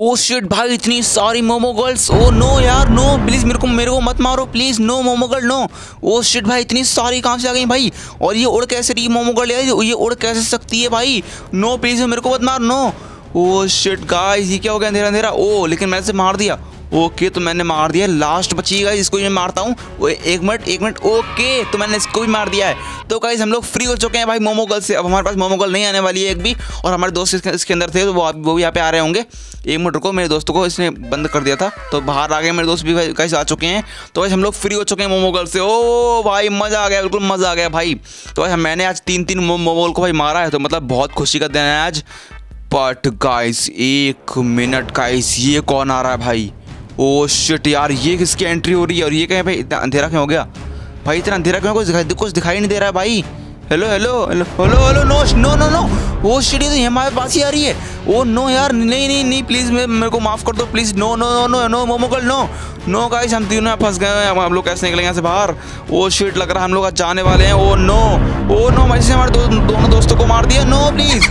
ओ shit भाई, इतनी सारी मोमो गर्ल्स। ओ नो यार, नो प्लीज, मेरे को मत मारो please, no Momo girl no. Oh shit भाई, इतनी सारी कहाँ से आ गई भाई? और ये उड़ कैसे रही मोमो गर्ल यार? ये उड़ कैसे सकती है भाई? नो प्लीज, मेरे को मत मार, नो। ओ शिट गाइस, ये क्या हो गया? अंधेरा अंधेरा। ओ लेकिन मैंने से मार दिया। ओके तो मैंने मार दिया। लास्ट बची गाइस, इसको मैं मारता हूँ। एक मिनट। ओके तो मैंने इसको भी मार दिया है। तो गाइस हम लोग फ्री हो चुके हैं भाई मोमो गर्ल से। अब हमारे पास मोमो गर्ल नहीं आने वाली है एक भी। और हमारे दोस्त इसके अंदर थे, तो वो भी यहाँ पे आ रहे होंगे। एक मिनट रुको, मेरे दोस्तों को इसने बंद कर दिया था, तो बाहर आ गए मेरे दोस्त भी गाइस, आ चुके हैं। तो गाइस हम लोग फ्री हो चुके हैं मोमो गर्ल से। ओ भाई मज़ा आ गया, बिल्कुल मज़ा आ गया भाई। तो गाइस मैंने आज 3 मोमो गर्ल को भाई मारा है, तो मतलब बहुत खुशी का दिन है आज। बट गाइस एक मिनट गाइस, ये कौन आ रहा है भाई? ओ शिट यार, ये किसकी एंट्री हो रही है? और ये क्या है भाई? इतना अंधेरा क्यों हो गया भाई? इतना अंधेरा क्यों? कुछ दिखाई नहीं दे रहा है भाई। Hello hello hello hello hello, no no no no. Oh shit, ये तो हमारे पास ही आ रही है। ओ नो यार, नहीं प्लीज, मेरे को माफ कर दो please. No no no no Momo girl no no. Guys हम तीनों फंस गए हैं। हम लोग कैसे निकलेंगे यहाँ से बाहर? ओ शिट, लग रहा है हम लोग आज जाने वाले हैं। ओ नो भाई, से हमारे दोनों दोस्तों को मार दिया। No please.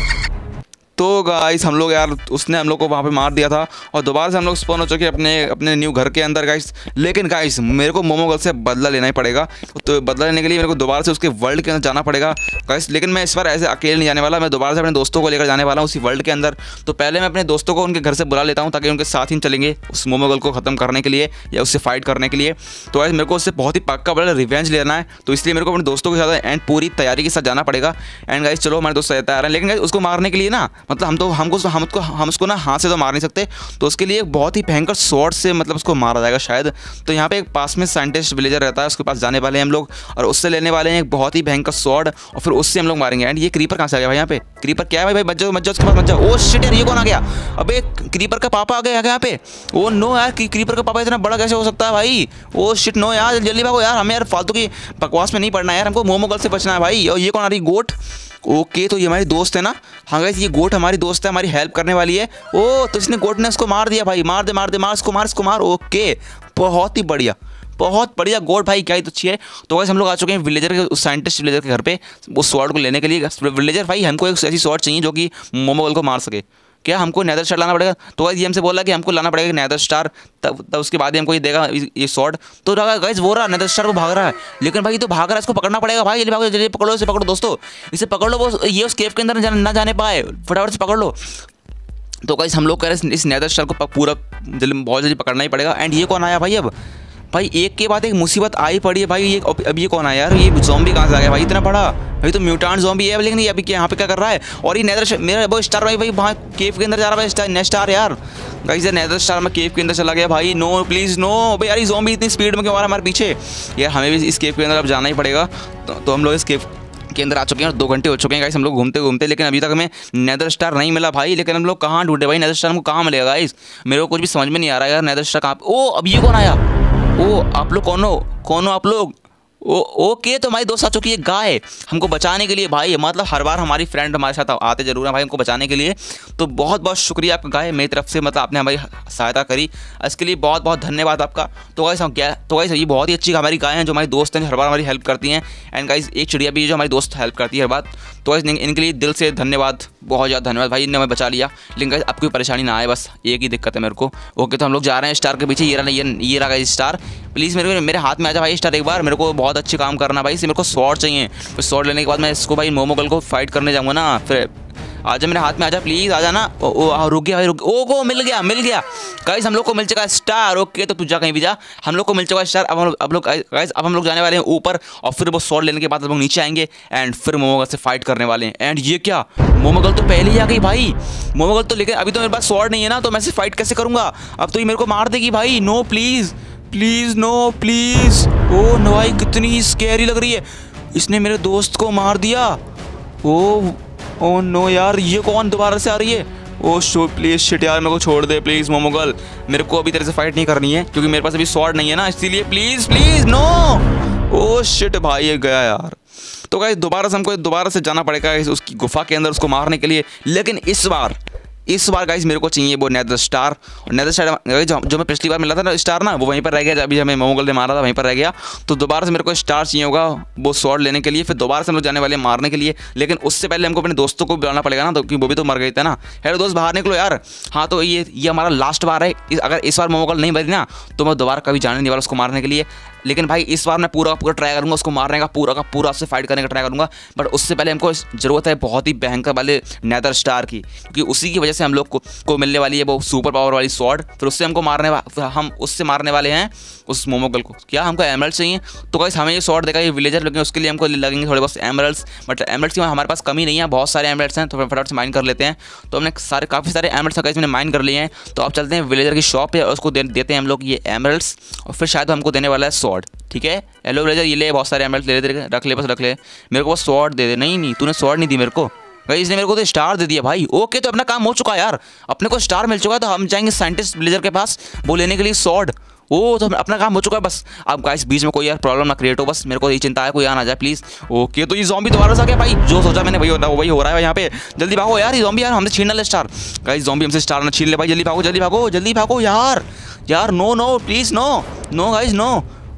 तो गाइस हम लोग यार, उसने हम लोग को वहाँ पे मार दिया था और दोबारा से हम लोग स्पॉन हो चुके हैं अपने न्यू घर के अंदर गाइस। लेकिन गाइस मेरे को मोमो गर्ल से बदला लेना ही पड़ेगा। तो बदला लेने के लिए मेरे को दोबारा से उसके वर्ल्ड के अंदर जाना पड़ेगा गाइस। लेकिन मैं इस बार ऐसे अकेले नहीं जाने वाला, मैं दोबारा से अपने दोस्तों को लेकर जाने वाला हूँ उसी वर्ल्ड के अंदर। तो पहले मैं अपने दोस्तों को उनके घर से बुला लेता हूँ, ताकि उनके साथ ही चलेंगे उस मोमो गर्ल को ख़त्म करने के लिए या उससे फाइट करने के लिए। तो गाइस मेरे को उससे बहुत ही पक्का बड़ा रिवेंज लेना है, तो इसलिए मेरे को अपने दोस्तों के साथ एंड पूरी तैयारी के साथ जाना पड़ेगा। एंड गाइस चलो, हमारे दोस्त तैयार हैं। लेकिन गाइस उसको मारने के लिए ना, मतलब हम उसको ना हाथ से तो मार नहीं सकते, तो उसके लिए एक बहुत ही भयंकर स्वॉर्ड से मतलब उसको मारा जाएगा शायद। तो यहाँ पे एक पास में साइंटिस्ट विलेजर रहता है, उसके पास जाने वाले हैं हम लोग और उससे लेने वाले हैं एक बहुत ही भयंकर स्वॉर्ड, और फिर उससे हम लोग मारेंगे। एंड ये क्रीपर कहाँ से आ गया भाई? यहाँ पे क्रीपर क्या है भाई? मत जाओ उसके पास, मत जाओ। ओ शिट यार, ये कौन आ गया? अबे क्रीपर का पापा आ गया यहाँ पे। ओ नो यार, क्रीपर का पापा इतना बड़ा कैसे हो सकता है भाई? ओ शिट नो यार, जल्दी भागो यार, हमें यार फालतू की बकवास में नहीं पड़ना है यार, हमको मोमो गर्ल से बचना है भाई। और ये कौन आ रही? गोट। ओके तो ये हमारी दोस्त है ना? हाँ गाइस, ये गोट हमारी दोस्त है, हमारी हेल्प करने वाली है। ओ तो इसने गोट ने उसको मार दिया भाई। मार इसको मार। ओके बहुत ही बढ़िया, बहुत बढ़िया गोट भाई, क्या ही तो अच्छी है। तो गाइस हम लोग आ चुके हैं विलेजर के, उस साइंटिस्ट विलेजर के घर पे, उस स्वॉर्ड को लेने के लिए। विलेजर भाई, हमको एक ऐसी स्वॉर्ड चाहिए जो कि मोमो गर्ल को मार सके। क्या हमको नेदर स्टार लाना पड़ेगा? तो गाइस ये हमसे बोला कि हमको लाना पड़ेगा नेदर स्टार, तब उसके बाद ही हमको ये देगा ये स्वॉर्ड। तो गाइस वो रहा नेदर स्टार, वो भाग रहा है। लेकिन भाई तो भाग रहा है, इसको पकड़ना पड़ेगा भाई। जल्दी भागो, जल्दी पकड़ो इसे, पकड़ो दोस्तों, इसे पकड़ लो। वो ये उस केव के अंदर ना जाने पाए, फटाफट से पकड़ लो। तो गाइस हम लोग कह रहे हैं इस नेदर स्टार को पूरा बहुत जल्दी पकड़ना ही पड़ेगा। एंड ये कौन आया भाई? अब भाई एक के बाद एक मुसीबत आई पड़ी है भाई। ये अब ये कौन आया यार? ये ज़ॉम्बी कहाँ से आ गया भाई इतना बड़ा? भाई तो म्यूटेंट ज़ॉम्बी है, लेकिन ये अभी यहाँ पे क्या कर रहा है? और ये नेदर मेरा वो स्टार भाई वहाँ केव के अंदर जा रहा है। स्टार यार गाइस, यार नेदर स्टार में केव के अंदर चला गया भाई। नो प्लीज़ नो भाई यार, ये ज़ॉम्बी इतनी स्पीड में क्यों आ रहा है हमारे पीछे? यार हमें भी इस केव के अंदर अब जाना ही पड़ेगा। तो हम लोग इस केव के अंदर आ चुके हैं और 2 घंटे हो चुके हैं गाइस हम लोग घूमते घूमते। लेकिन अभी तक हमें नेदर स्टार नहीं मिला भाई। लेकिन हम लोग कहाँ ढूंढे भाई? नेदर स्टार हमको कहाँ मिलेगा गाइस? मेरे को कुछ भी समझ में नहीं आ रहा यार, नेदर स्टार कहाँ? ओ अब ये कौन आया? ओ आप लोग कौन हो आप लोग? ओके तो हमारी दोस्त आ चुकी है गाय हमको बचाने के लिए भाई। मतलब हर बार हमारी फ्रेंड हमारे साथ आते जरूर हैं भाई हमको बचाने के लिए। तो बहुत बहुत शुक्रिया आपका गाय, मेरी तरफ से मतलब आपने हमारी सहायता करी, इसके लिए बहुत बहुत धन्यवाद आपका। तो गाइस हम क्या, तो गाइस ये बहुत ही अच्छी हमारी गाय हैं जो हमारी दोस्त हैं, जो हर बार हमारी हेल्प करती हैं। एंड गाइस एक चिड़िया भी जो हमारी दोस्त हेल्प करती है हर बार। तो गाइस इनके लिए दिल से धन्यवाद, बहुत ज़्यादा धन्यवाद भाई, इनने हमें बचा लिया। लेकिन गाइस आपको कोई परेशानी ना आए, बस एक ही दिक्कत है मेरे को। ओके तो हम लोग जा रहे हैं स्टार के पीछे। ये रहा गाइस स्टार। प्लीज़ मेरे हाथ में आ जा भाई स्टार एक बार, मेरे को बहुत अच्छे काम करना भाई। मेरे को स्वॉर्ड चाहिए, फिर स्वॉर्ड लेने के बाद मैं इसको भाई मोमो गर्ल को फाइट करने जाऊँगा ना। फिर आजा मेरे हाथ में, आजा प्लीज़, आजा ना। रुक गया भाई, रुक। ओ मिल गया गाइस, हम लोग को मिल चुका है स्टार। ओके तो तू जा कहीं भी जा, हम लोग को मिल चुका है स्टार। अब हम लोग जाने वाले हैं ऊपर और फिर वो स्वॉर्ड लेने के बाद हम लोग नीचे आएंगे एंड फिर मोमो गर्ल से फाइट करने वाले हैं। एंड ये क्या, मोमो गर्ल तो पहले ही आ गई भाई। मोमो गर्ल तो, लेकिन अभी तो मेरे पास स्वॉर्ड नहीं है ना, तो मैं से फाइट कैसे करूँगा? अब तो ये मेरे को मार देगी भाई। No please no please. Oh no भाई, कितनी स्कैरी लग रही है। इसने मेरे दोस्त को मार दिया। ओ नो यार, ये कौन दोबारा से आ रही है? ओ शो प्लीज़ शिट यार, मेरे को छोड़ दे प्लीज़ मोमो गर्ल। मेरे को अभी तेरे से फाइट नहीं करनी है क्योंकि मेरे पास अभी स्वॉर्ड नहीं है ना, इसीलिए प्लीज़ नो। ओ शिट भाई, ये गया यार। तो गाइस हमको दोबारा से जाना पड़ेगा उसकी गुफा के अंदर उसको मारने के लिए। लेकिन इस बार इस बार गाइस मेरे को चाहिए वो नेदर स्टार। और नेदर स्टार जो मैं पिछली बार मिला था ना स्टार ना, वो वहीं पर रह गया। अभी हमें मोमोगल ने मारा था वहीं पर रह गया। तो दोबारा से मेरे को स्टार चाहिए होगा वो स्वॉर्ड लेने के लिए। फिर दोबारा से हम लोग जाने वाले मारने के लिए, लेकिन उससे पहले हमको अपने दोस्तों को बुलाना पड़ेगा ना, तो क्योंकि वो भी तो मर गए थे ना। हेलो दोस्त बाहर निकलो यार। हाँ तो ये हमारा लास्ट बार है। अगर इस बार मोमोगल नहीं बनी ना तो मैं दोबारा कभी जाने नहीं वाला उसको मारने के लिए। लेकिन भाई इस बार मैं पूरा का पूरा ट्राई करूँगा उसको मारने का, पूरा का पूरा उससे फाइट करने का ट्राई करूँगा। बट उससे पहले हमको ज़रूरत है बहुत ही भयंकर वाले नेदर स्टार की, क्योंकि उसी की वजह से हम लोग को मिलने वाली है वो सुपर पावर वाली स्वॉर्ड। फिर उससे हमको हम उससे मारने वाले हैं उस मोमोगल को। क्या हमको एमरल्ड्स चाहिए? तो गाइस हमें ये स्वॉर्ड देगा ये विलेजर, लेकिन उसके लिए हमको लगेंगे थोड़े बहुत एमरल्ड्स। बट एमरल्ड्स की हमारे पास कमी नहीं है, बहुत सारे एमरल्ड्स हैं, तो फटाफट से माइन कर लेते हैं। तो हमने काफ़ी सारे एमरल्ड्स गाइस मैंने माइन कर लिए हैं। तो अब चलते हैं विलेजर की शॉप है और उसको देते हैं हम लोग ये एमरल्ड्स, और फिर शायद हमको देने वाला है स्वॉर्ड। ठीक है हेलो विलेजर, ये ले बहुत सारे एमरल्ड्स ले रख ले, बस रख ले। मेरे को बस स्वॉर्ड दे दे। नहीं तूने स्वॉर्ड नहीं दी मेरे को भाई, इसने मेरे को तो स्टार दे दिया भाई। ओके तो अपना काम हो चुका है यार, अपने को स्टार मिल चुका है। तो हम जाएंगे साइंटिस्ट विलेजर के पास वो लेने के लिए स्वॉर्ड। ओ तो अपना काम हो चुका है बस। अब गाइस बीच में कोई यार प्रॉब्लम ना क्रिएट हो, बस मेरे को ये चिंता है कोई आ ना जाए प्लीज़। ओके तो ये ज़ॉम्बी दोबारा से आ गया भाई, जो सोचा मैंने वही हो रहा है यहाँ पे। जल्दी भागो यार, ये ज़ॉम्बी यार हमसे छीन ले स्टार। गाइस ज़ॉम्बी हमसे स्टार ना छीन ले भाई, जल्दी भागो जल्दी भागो जल्दी भागो यार। No please no guys no.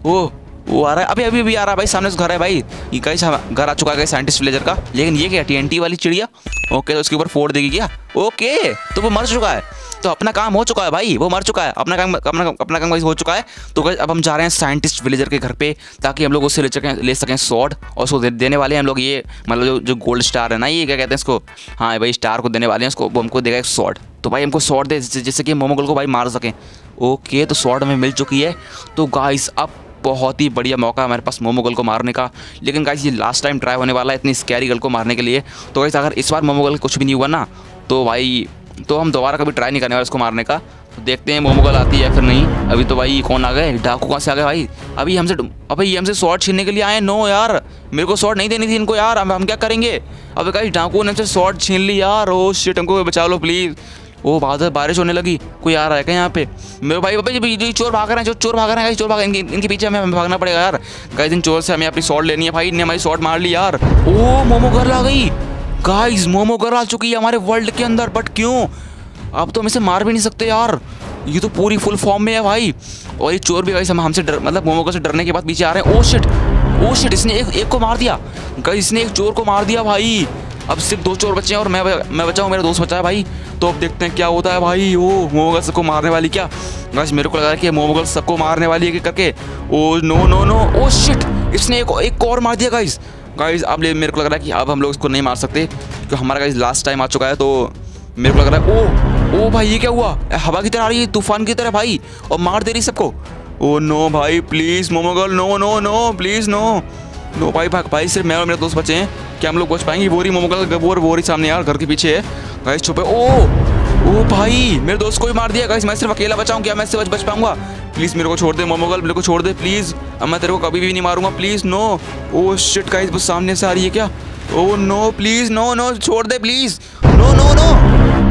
वो आ रहा है अभी आ रहा है भाई, सामने से घर है भाई। ये गाइस घर आ चुका है साइंटिस्ट विलेजर का। लेकिन ये क्या TNT वाली चिड़िया? ओके तो उसके ऊपर फोड़ देगी क्या? ओके तो वो मर चुका है, तो अपना काम हो चुका है भाई, वो मर चुका है। अपना काम गाइस हो चुका है। तो गाइस अब हम जा रहे हैं साइंटिस्ट विलेजर के घर पे, ताकि हम लोग उससे ले सकें स्वॉर्ड। और उसको देने वाले हैं हम लोग ये, मतलब जो गोल्ड स्टार है ना, ये क्या कहते हैं इसको, हाँ भाई स्टार को देने वाले हैं उसको। वो हमको देगा एक स्वॉर्ड। तो भाई हमको स्वॉर्ड दे जिससे कि मोमोगल को भाई मार सकें। ओके तो स्वॉर्ड हमें मिल चुकी है। तो गाइस अब बहुत ही बढ़िया मौका है हमारे पास मोमोगल को मारने का। लेकिन गाइस ये लास्ट टाइम ट्राई होने वाला है इतनी स्कैरी गर्ल को मारने के लिए। तो गाइस अगर इस बार मोमोगल कुछ भी नहीं हुआ ना, तो भाई तो हम दोबारा कभी ट्राई नहीं करने वाले उसको मारने का। तो देखते हैं मोमोगल आती है फिर नहीं। अभी तो भाई कौन आ गए, डाकू कहाँ से आ गए भाई? अभी ये हमसे स्वॉर्ड छीनने के लिए आए। नो यार मेरे को स्वॉर्ड नहीं देनी थी इनको यार, हम क्या करेंगे? अब गाइस डाकू ने हमसे स्वॉर्ड छीन ली यार। ओ शिट हमको बचा लो प्लीज़। ओ बारिश होने लगी, कोई आ रहा है क्या यहाँ पे? मेरे भाई चोर भाग रहे हैं, चोर भाग रहे हैं गाइस, चोर भाग इनके पीछे हमें भागना पड़ेगा यार। गाइस इन चोर से हमें अपनी स्वॉर्ड लेनी है भाई। इनने हमारी स्वॉर्ड मार ली यार। ओ मोमोगल आ गई गाइस, मोमोगल आ चुकी है हमारे वर्ल्ड के अंदर। बट क्यों? अब तो हम इसे मार भी नहीं सकते यार, ये तो पूरी फुल फॉर्म में है भाई। और ये चोर भी गाइस हमसे मतलब मोमोगल से डरने के बाद पीछे आ रहे हैं। ओ शिट इसने एक को मार दिया गाइस, इसने एक चोर को मार दिया भाई। अब सिर्फ 2 चोर बचे हैं और मैं बचा हूँ, मेरा दोस्त बचा है भाई। तो अब देखते हैं क्या होता है भाई। ओ मोमोगल सबको मारने वाली क्या? गाइस मेरे को लगा कि मोमोगल सबको मारने वाली है करके। ओ नो ओ शिट इसने एक और मार दिया गाइस। अब मेरे को लग रहा है कि अब हम लोग इसको नहीं मार सकते, क्योंकि हमारा गाइस लास्ट टाइम आ चुका है। तो मेरे को लग रहा है ओ भाई ये क्या हुआ? हवा की तरह आ रही है, तूफान की तरह भाई, और मार दे रही सबको। ओ नो भाई please Momo girl no please no भाई सिर्फ मैं और मेरे दोस्त बचे हैं। क्या हम लोग बच पाएंगे? बोरी मोमोगल बोरी सामने यार घर के पीछे है गाइस, छुपे। ओ भाई मेरे दोस्त को भी मार दिया गाइस, मैं सिर्फ अकेला बचाऊं, क्या मैं इससे बच पाऊंगा? प्लीज़ मेरे को छोड़ दे मोमोगल, मेरे को छोड़ दे प्लीज़। अब मैं तेरे को कभी भी नहीं मारूंगा please no. Oh shit guys बस सामने से आ रही है क्या? ओ नो प्लीज़ नो छोड़ दे प्लीज़ नो